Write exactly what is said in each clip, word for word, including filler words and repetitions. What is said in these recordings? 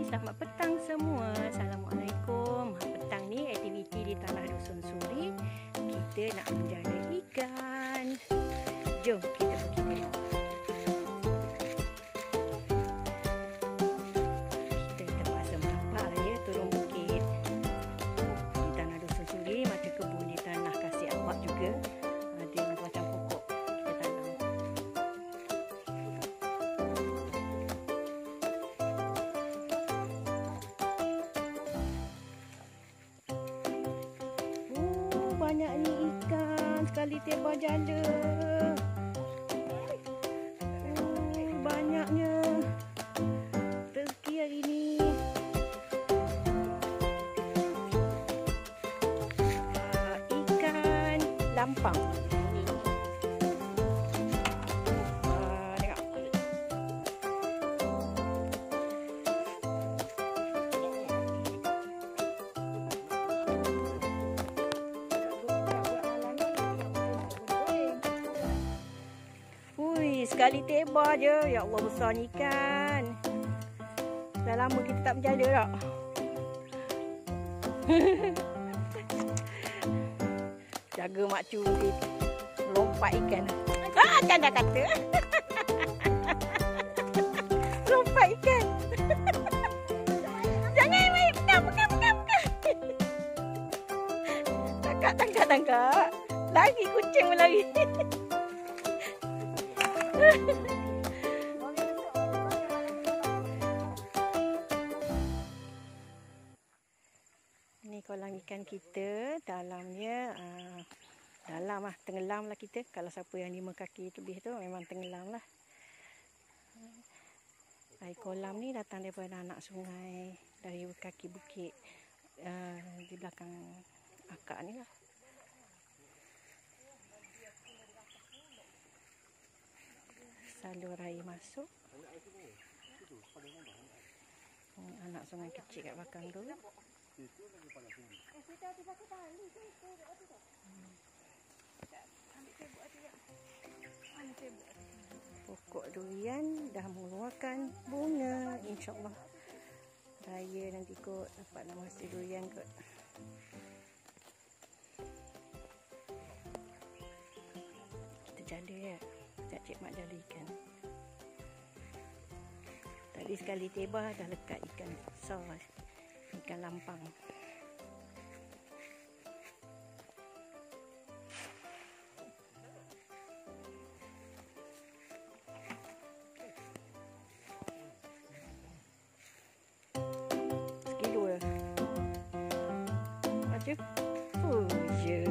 Selamat petang semua. Assalamualaikum. Petang ni aktiviti di Tanah Dusun Suri. Kita nak menjala ikan. Jom kita pergi tengok. Kita terpaksa merapat lah ya, turun bukit di Tanah Dusun Suri. Macam kebun di Tanah Kasih Awak juga. Ada macam-macam pokok kita tanam. Banyak ni ikan, sekali tebal janda. Oh, banyaknya rezeki hari ni. Uh, ikan lampang. Uh, tengok. Sekali tebal je. Ya Allah, besar ni ikan. Dah lama kita tak berjala tak? Jaga mak curi lompat ikan. Ah, kan dah kata. Lompat ikan. Jangan main. Pegang, pegang, pegang, pegang. Tangkap, tangkap, tangkap. Lari kucing berlari. Ini kolam ikan kita. Dalamnya uh, dalam lah, tenggelam lah kita. Kalau siapa yang lima kaki lebih tu memang tenggelam lah. Air kolam ni datang daripada anak sungai, dari kaki bukit uh, di belakang akak ni lah. Salur air masuk. Hmm, anak sungai kecil kat belakang tu. Hmm. Pokok durian dah mengeluarkan bunga. InsyaAllah raya nanti kot dapat nama hasil durian kot. Kita jala ya. Sekejap cik mak jala ikan. Tadi sekali tebal dah lekat ikan besar. Ikan lampang. Sekilo lah. Macam oh je.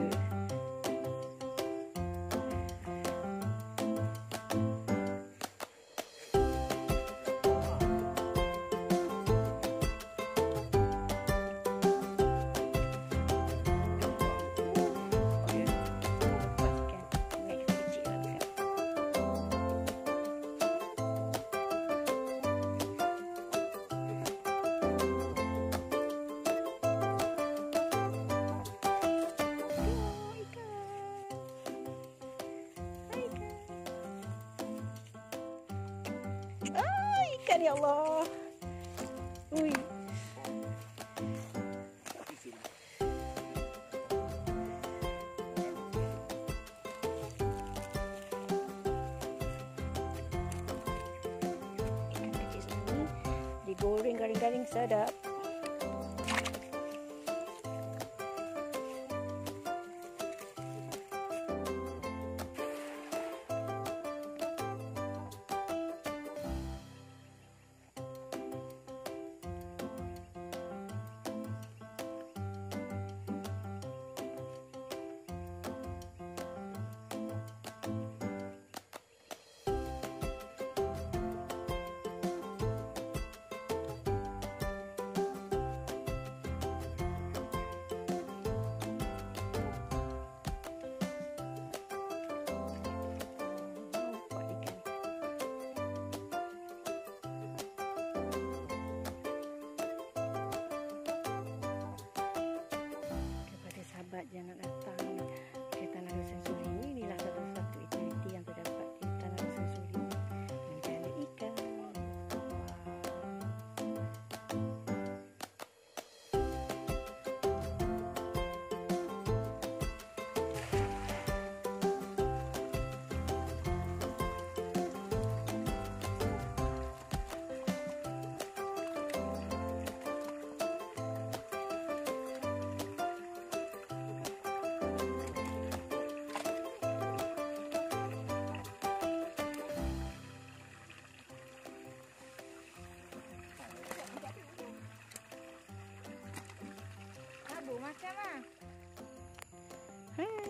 Ah, ikan ya Allah. Ui. Ikan kecil sini digoreng garing-garing sedap.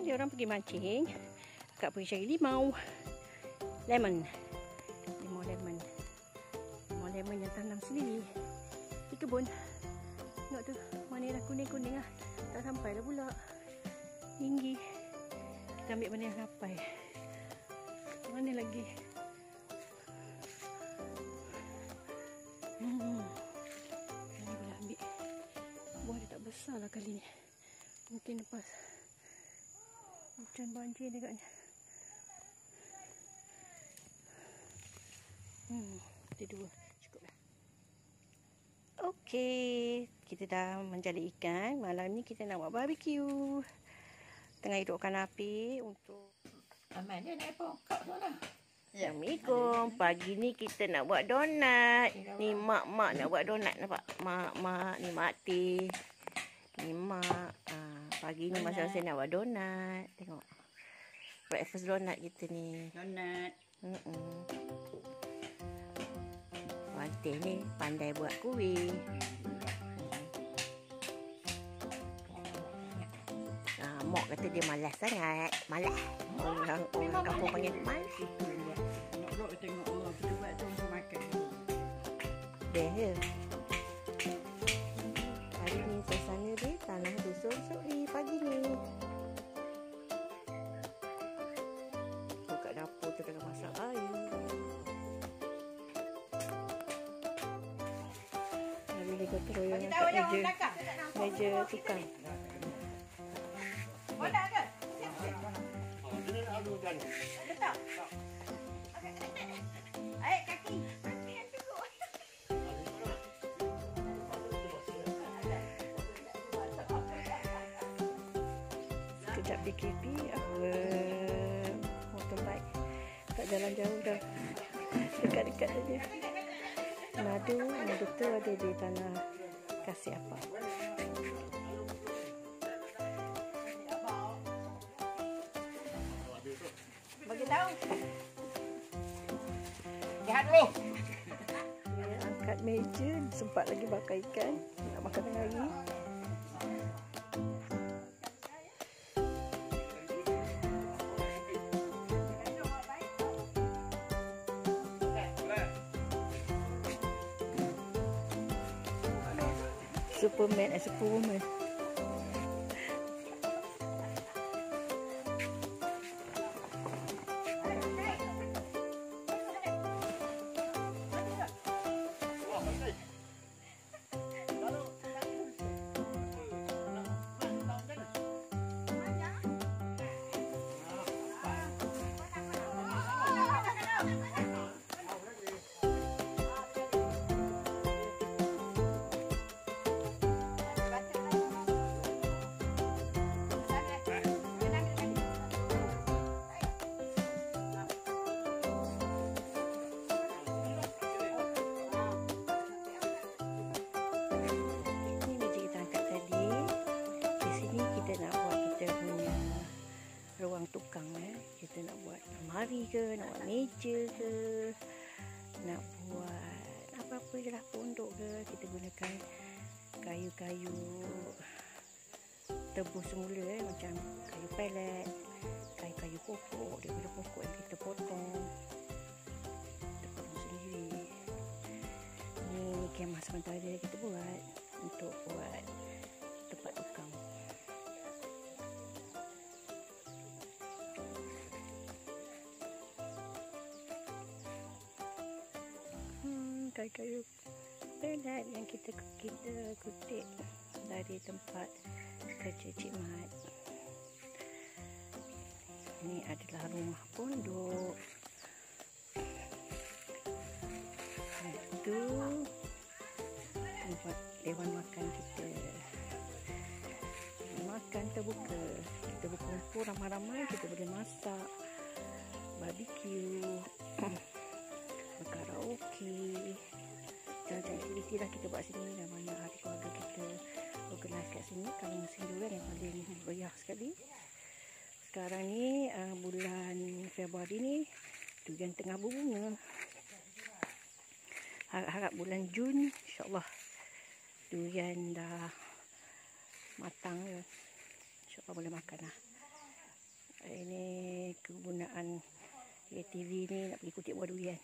dia orang pergi mancing. Kak pergi cari limau. Lemon. Limau lemon. Limau lemon yang tanam sendiri di kebun. Tengok tu, mana dah kuning-kuning lah. Tak sampai dah pula. Tinggi. Kita ambil mana yang sampai. Mana lagi? Hmm. Ini boleh ambil. Buah dia tak besar lah kali ni. Mungkin lepas hujan banjir agaknya. Hmm, ada dua. Cukup dah. Okey, kita dah menjadi ikan. Malam ni kita nak buat barbecue. Tengah hidupkan api untuk Aman dia naik pokok tu lah. Assalamualaikum. Pagi ni kita nak buat donat. Ni mak-mak nak buat donat, nampak? Mak-mak, ni mak Teh. Ni mak. Ha, pagi ni masa-masa nak buat donat. Tengok. Breakfast donat kita ni. Donat. Hmm. Mak Teh ni pandai buat kuih. Ha, mak kata dia malas sangat. Malas. Orang, orang kampung panggil malas. Tengok tengok orang kita buat tu untuk makan. Best je. Hari ni suasana di Tanah Dusun Suri pagi ni. Buka dapur tu tengah masak air. Hari ni kau terus yang angkat meja. Meja tukang. Boleh ke? Ini nak alu dan. Letak. Aik kaki. Kaki yang cukup. Sekejap D K P apa motorbike tak jalan jauh dah, dekat-dekat saja. Madu, madu tu ada di tanah kasih apa. Bagi tahu. Lihat dulu. Dia angkat meja, sempat lagi bakar ikan nak makan tengah hari. Superman and Superwoman. Ruang tukang eh. Kita nak buat almari ke, nak buat meja ke, nak buat apa-apa je lah, pondok ke. Kita gunakan kayu-kayu tebus semula eh, macam kayu pelet, kayu-kayu pokok daripada pokok yang kita potong. Kita potong sendiri. Ni kemah sementara kita buat untuk buat tempat tukang. Kayu-kayu pelet yang kita kita kutip dari tempat kerja Cik Mat. Ini adalah rumah pondok. Itu tempat dewan makan kita. Makan terbuka. Kita berkumpul ramai-ramai, kita boleh masak, barbecue, karaoke, macam-macam aktiviti lah kita buat sini. Dan banyak hari keluarga kita organize kat sini. Kalau musim durian yang paling meriah sekali. Sekarang ni uh, bulan Februari ni durian tengah berbunga. Harap-harap bulan Jun insyaAllah durian dah matang. InsyaAllah boleh makan lah. Ini kegunaan A T V ni nak pergi kutip buah durian.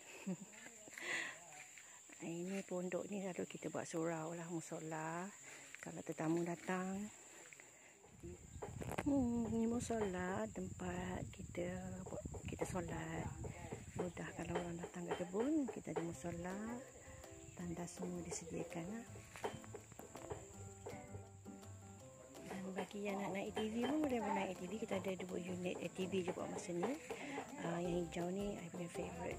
Ini pondok ni lalu kita buat surau lah, musola kalau tetamu datang. Hmm, ini musola tempat kita buat kita solat. Mudah kalau orang datang ke kebun, kita ada musola, tandas semua disediakan lah. Dan bagi yang nak naik A T V pun boleh naik A T V. Kita ada dua unit A T V je buat masa ni. Uh, yang hijau ni I punya favourite.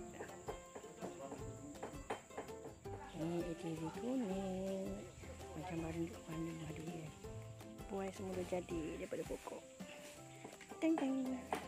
Ini A T V kuning macam baru warna buah durian. Buah semua dah jadi daripada pokok. Teng teng.